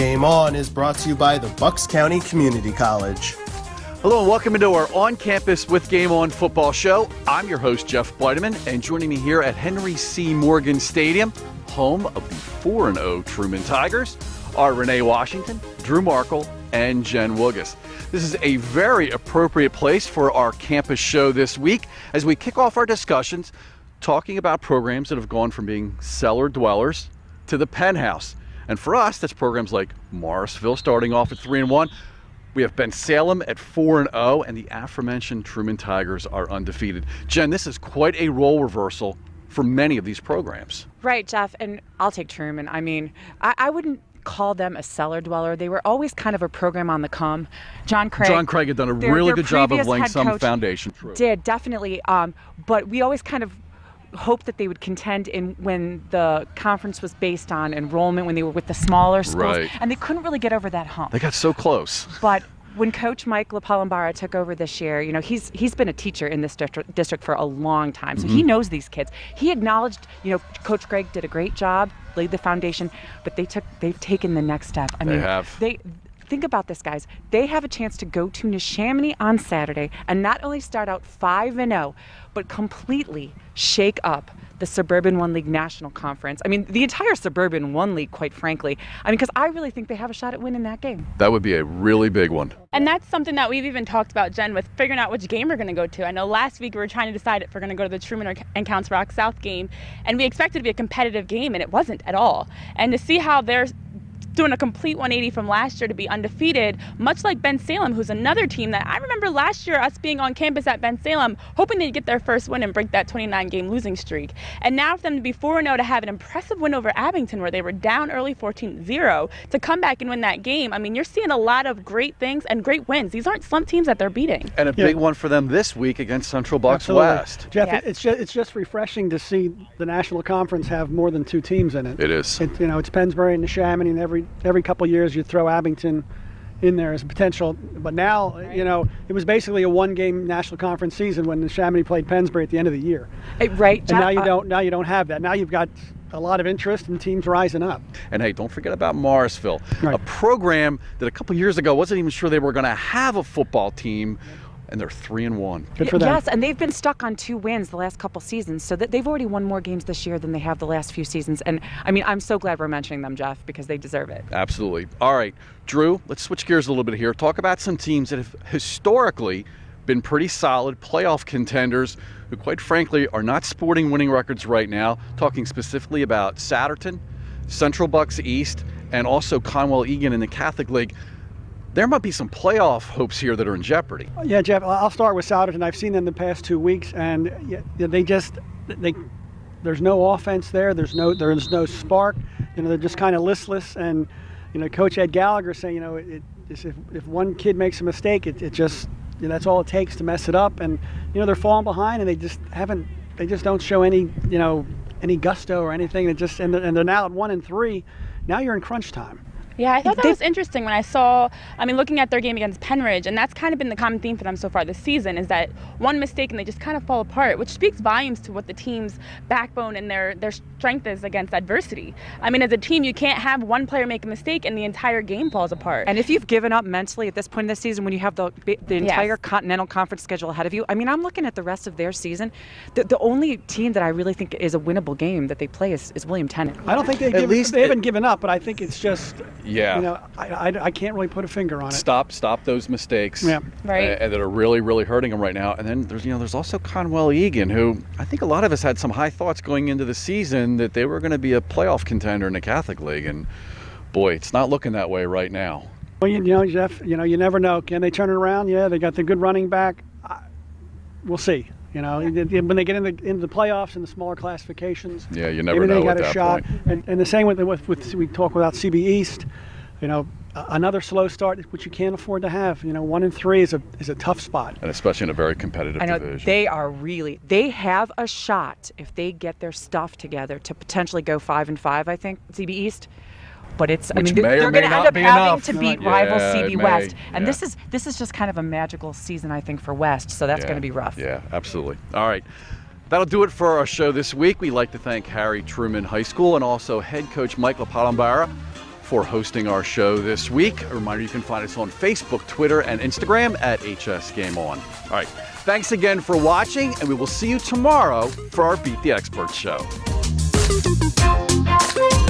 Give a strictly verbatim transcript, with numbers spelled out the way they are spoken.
Game On is brought to you by the Bucks County Community College. Hello and welcome into our On Campus with Game On football show. I'm your host, Jeff Bleideman, and joining me here at Henry C. Morgan Stadium, home of the four and oh Truman Tigers, are Renee Washington, Drew Markle, and Jen Woogas. This is a very appropriate place for our campus show this week as we kick off our discussions talking about programs that have gone from being cellar dwellers to the penthouse. And for us, that's programs like Morrisville starting off at three and one. We have Bensalem at four and oh, and the aforementioned Truman Tigers are undefeated. Jen, this is quite a role reversal for many of these programs. Right, Jeff, and I'll take Truman. I mean, I, I wouldn't call them a cellar dweller. They were always kind of a program on the come. John Craig. John Craig had done a their, really their good job of laying some coach foundation. True. Did, definitely. Um, but we always kind of hoped that they would contend in when the conference was based on enrollment, when they were with the smaller schools. Right. And they couldn't really get over that hump. They got so close. But when Coach Mike LaPalambara took over this year, you know, he's he's been a teacher in this district, district for a long time, so mm-hmm. he knows these kids. He acknowledged, you know, Coach Craig did a great job, laid the foundation, but they took they've taken the next step. I they mean, have. They think about this, guys. They have a chance to go to Neshaminy on Saturday and not only start out five and oh, but completely shake up the Suburban One League National Conference. I mean, the entire Suburban One League, quite frankly. I mean, because I really think they have a shot at winning that game. That would be a really big one. And that's something that we've even talked about, Jen, with figuring out which game we're going to go to. I know last week we were trying to decide if we're going to go to the Truman or, and Counts Rock South game, and we expected it to be a competitive game, and it wasn't at all. And to see how they're doing a complete one eighty from last year to be undefeated, much like Bensalem, who's another team that I remember last year us being on campus at Bensalem, hoping they'd get their first win and break that twenty-nine game losing streak. And now for them to be four and oh, to have an impressive win over Abington, where they were down early fourteen zero, to come back and win that game. I mean, you're seeing a lot of great things and great wins. These aren't slump teams that they're beating. And a yeah. big one for them this week against Central Bucks Absolutely. West. Jeff, Yeah. it's just it's just refreshing to see the National Conference have more than two teams in it. It is. It, you know, it's Pennsbury and Neshaminy, and every every couple of years you throw Abington in there as a potential. But now, Right. you know, it was basically a one-game National Conference season when Neshaminy played Pennsbury at the end of the year. Hey, right, And Jeff, now you uh, don't now you don't have that. Now you've got a lot of interest and teams rising up. And hey, don't forget about Morrisville, Right. a program that a couple years ago wasn't even sure they were going to have a football team, and they're three and one. Good for them. Yes, and they've been stuck on two wins the last couple seasons, so that they've already won more games this year than they have the last few seasons. And I mean, I'm so glad we're mentioning them, Jeff, because they deserve it. Absolutely. All right, Drew, let's switch gears a little bit here. Talk about some teams that have historically been pretty solid playoff contenders who, quite frankly, are not sporting winning records right now. Talking specifically about Satterton, Central Bucks East, and also Conwell Egan in the Catholic League. There might be some playoff hopes here that are in jeopardy. Yeah, Jeff, I'll start with Souderton. I've seen them the past two weeks, and yeah, they just they there's no offense there. There's no there's no spark. You know, they're just kind of listless. And you know, Coach Ed Gallagher saying, you know, it, it's if if one kid makes a mistake, it, it just you know, that's all it takes to mess it up. And you know, they're falling behind, and they just haven't they just don't show any you know any gusto or anything. It just and they're, and they're now at one and three. Now you're in crunch time. Yeah, I thought that They- was interesting when I saw, I mean, looking at their game against Penridge, and that's kind of been the common theme for them so far this season, is that one mistake and they just kind of fall apart, which speaks volumes to what the team's backbone and their, their strength is against adversity. I mean, as a team, you can't have one player make a mistake and the entire game falls apart. And if you've given up mentally at this point in the season, when you have the the entire Yes. Continental Conference schedule ahead of you, I mean, I'm looking at the rest of their season. The, the only team that I really think is a winnable game that they play is, is William Tennant. I don't think they've At given, least they it- haven't given up, but I think it's just Yeah. you know I, I, I can't really put a finger on it. Stop, stop those mistakes. Yeah. Right. uh, and that are really, really hurting them right now. And then there's, you know, there's also Conwell Egan, who I think a lot of us had some high thoughts going into the season that they were going to be a playoff contender in the Catholic League, and boy, it's not looking that way right now. Well, you, you know, Jeff, you know, you never know. Can they turn it around? Yeah, they got the good running back. I, we'll see. You know, when they get into into the playoffs and the smaller classifications, Yeah, you never maybe know they got at a that shot. point. And, and the same with, with with we talk about C B East. You know, a- another slow start, which you can't afford to have. You know, one and three is a is a tough spot. And especially in a very competitive I know division. they are really, they have a shot if they get their stuff together to potentially go five and five, I think, C B East. But it's, I Which mean, may they're or may going to not end up be having enough. to beat Yeah, rival C B it may, West. And yeah. this is this is just kind of a magical season, I think, for West. So that's Yeah, going to be rough. Yeah, absolutely. All right. That'll do it for our show this week. We'd like to thank Harry Truman High School and also head coach Mike LaPalambara for hosting our show this week. A reminder, you can find us on Facebook, Twitter, and Instagram at H S Game On. All right, thanks again for watching, and we will see you tomorrow for our Beat the Experts show.